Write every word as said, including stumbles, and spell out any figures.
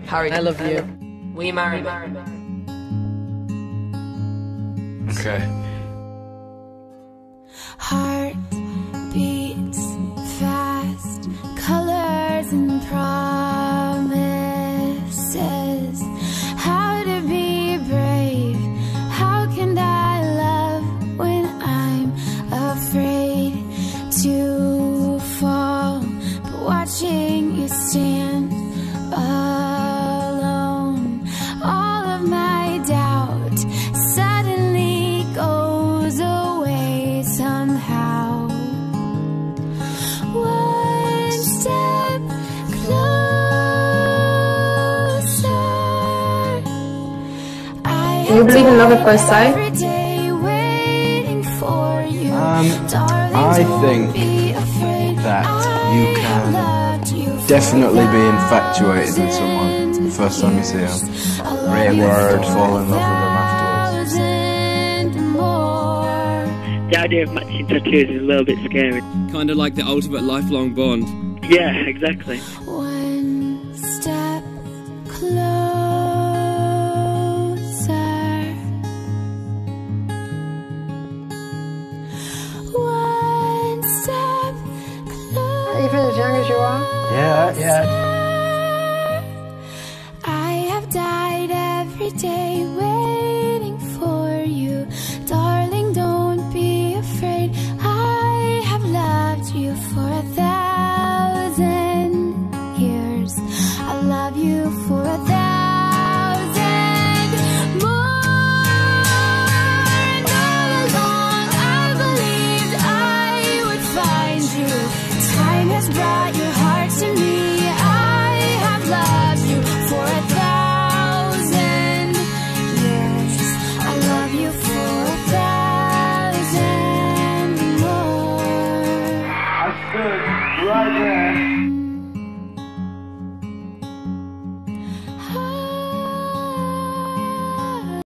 Harry, I love you. Will you marry me? Okay. Heart beats fast, colors and promises. How to be brave, how can I love when I'm afraid to fall? But watching you stand alone, all of my doubt suddenly goes away somehow. One step closer. I Do you believe in love at first sight? every day waiting for you. Um, Darling, I don't think be afraid. that I you have can loved you for definitely be infatuated with someone the first time you see them. Read word, fall in love with them afterwards. thousand more. The idea of matching tattoos is a little bit scary. Kind of like the ultimate lifelong bond. Yeah, exactly. One step closer. One step closer. Even as young as you are? Yeah, yeah. I have died every day waiting for you. Darling, don't be afraid. I have loved you for a thousand years. I love you for a thousand more. And all along I believed I would find you. Time has brought your heart to me. I have loved you for a thousand years. I love you for a thousand more. I stood right there.